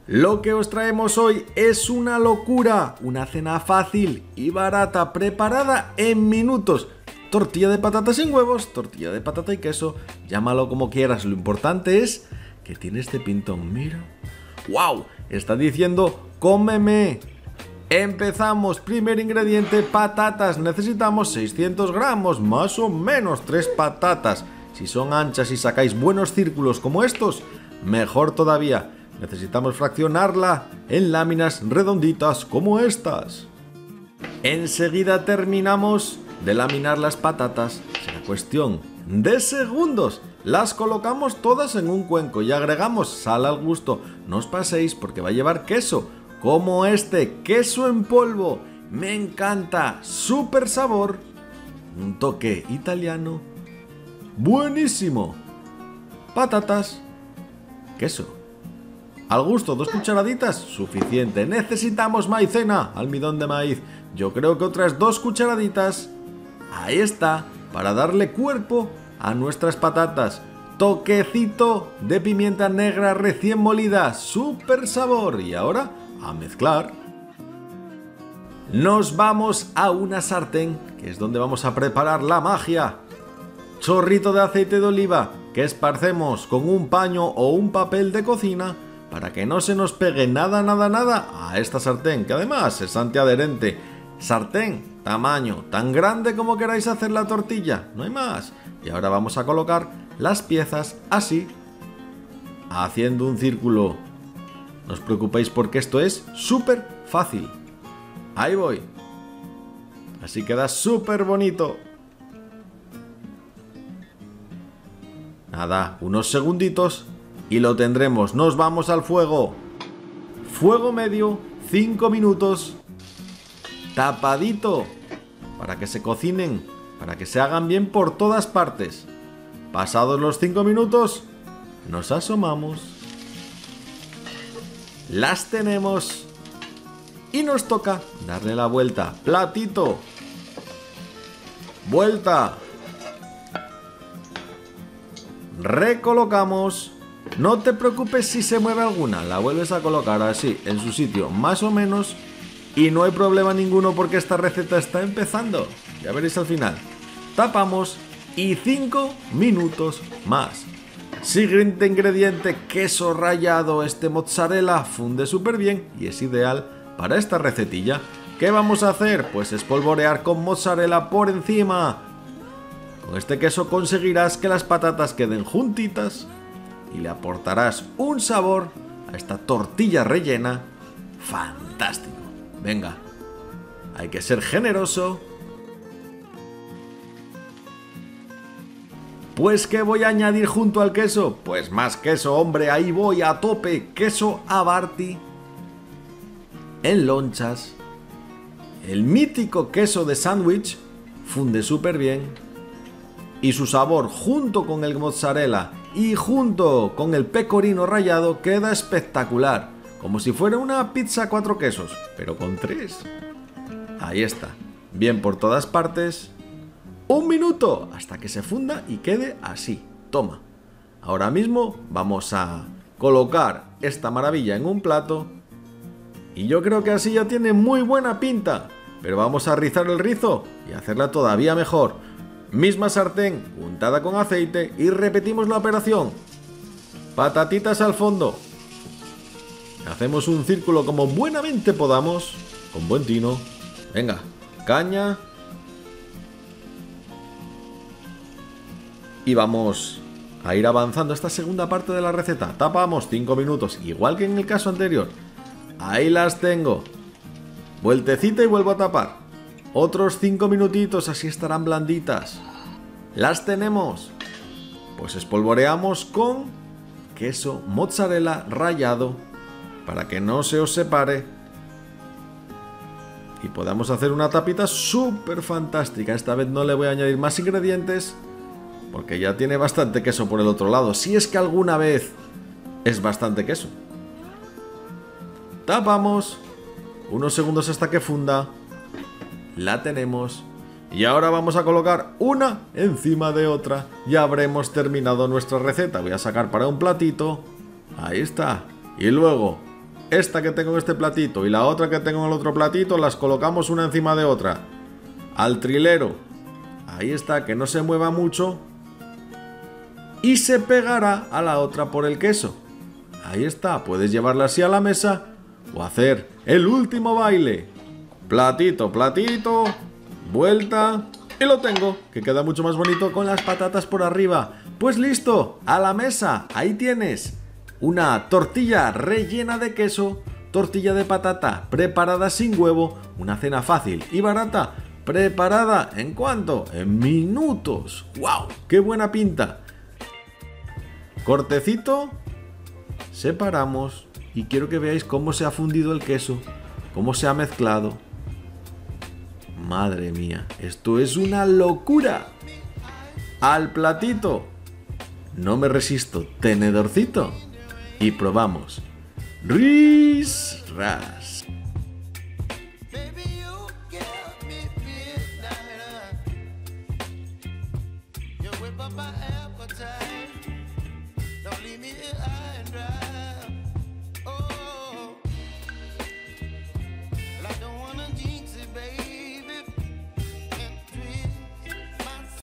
Lo que os traemos hoy es una locura, una cena fácil y barata preparada en minutos. Tortilla de patatas sin huevos, tortilla de patata y queso, llámalo como quieras, lo importante es que tiene este pintón, mira. ¡Wow! Está diciendo cómeme. Empezamos, primer ingrediente, patatas, necesitamos 600 gramos, más o menos 3 patatas. Si son anchas y sacáis buenos círculos como estos, mejor todavía. Necesitamos fraccionarla en láminas redonditas como estas. Enseguida terminamos de laminar las patatas. Será cuestión de segundos. Las colocamos todas en un cuenco y agregamos sal al gusto. No os paséis porque va a llevar queso, como este, queso en polvo. Me encanta, súper sabor. Un toque italiano. Buenísimo. Patatas, queso. Al gusto, 2 cucharaditas, suficiente. Necesitamos maicena, almidón de maíz. Yo creo que otras 2 cucharaditas. Ahí está, para darle cuerpo a nuestras patatas. Toquecito de pimienta negra recién molida, súper sabor. Y ahora, a mezclar. Nos vamos a una sartén, que es donde vamos a preparar la magia. Chorrito de aceite de oliva, que esparcemos con un paño o un papel de cocina, para que no se nos pegue nada a esta sartén, que además es antiadherente. Sartén, tamaño, tan grande como queráis hacer la tortilla, no hay más. Y ahora vamos a colocar las piezas así, haciendo un círculo. No os preocupéis porque esto es súper fácil. Ahí voy. Así queda súper bonito. Nada, unos segunditos y lo tendremos. Nos vamos al fuego. Fuego medio, 5 minutos. Tapadito. Para que se cocinen. Para que se hagan bien por todas partes. Pasados los 5 minutos, nos asomamos. Las tenemos. Y nos toca darle la vuelta. Platito. Vuelta. Recolocamos. No te preocupes si se mueve alguna, la vuelves a colocar así, en su sitio, más o menos, y no hay problema ninguno porque esta receta está empezando. Ya veréis al final. Tapamos y 5 minutos más. Siguiente ingrediente, queso rallado. Este mozzarella funde súper bien y es ideal para esta recetilla. ¿Qué vamos a hacer? Pues espolvorear con mozzarella por encima. Con este queso conseguirás que las patatas queden juntitas y le aportarás un sabor a esta tortilla rellena fantástico. Venga, hay que ser generoso. Pues ¿qué voy a añadir junto al queso? Pues más queso, hombre, ahí voy a tope. Queso Abarti en lonchas. El mítico queso de sándwich funde súper bien. Y su sabor junto con el mozzarella y junto con el pecorino rallado queda espectacular. Como si fuera una pizza 4 quesos, pero con 3. Ahí está. Bien por todas partes. 1 minuto hasta que se funda y quede así. Toma. Ahora mismo vamos a colocar esta maravilla en un plato. Y yo creo que así ya tiene muy buena pinta. Pero vamos a rizar el rizo y hacerla todavía mejor. Misma sartén, untada con aceite y repetimos la operación. Patatitas al fondo. Hacemos un círculo como buenamente podamos, con buen tino. Venga, caña. Y vamos a ir avanzando esta segunda parte de la receta. Tapamos 5 minutos, igual que en el caso anterior. Ahí las tengo. Vueltecita y vuelvo a tapar. Otros 5 minutitos, así estarán blanditas. Las tenemos. Pues espolvoreamos con queso mozzarella rallado para que no se os separe y podamos hacer una tapita súper fantástica. Esta vez no le voy a añadir más ingredientes porque ya tiene bastante queso por el otro lado. Si es que alguna vez es bastante queso. Tapamos. Unos segundos hasta que funda. La tenemos. Y ahora vamos a colocar una encima de otra. Ya habremos terminado nuestra receta. Voy a sacar para un platito. Ahí está. Y luego esta que tengo en este platito y la otra que tengo en el otro platito, las colocamos una encima de otra. Al trilero. Ahí está, que no se mueva mucho. Y se pegará a la otra por el queso. Ahí está, puedes llevarla así a la mesa o hacer el último baile. Platito, platito, vuelta y lo tengo, que queda mucho más bonito con las patatas por arriba. Pues listo, a la mesa, ahí tienes una tortilla rellena de queso, tortilla de patata preparada sin huevo, una cena fácil y barata, preparada ¿en cuánto? En minutos. ¡Wow! ¡Qué buena pinta! Cortecito, separamos y quiero que veáis cómo se ha fundido el queso, cómo se ha mezclado. Madre mía, esto es una locura. Al platito. No me resisto, tenedorcito. Y probamos. Ris, ras. Don't leave me high and dry.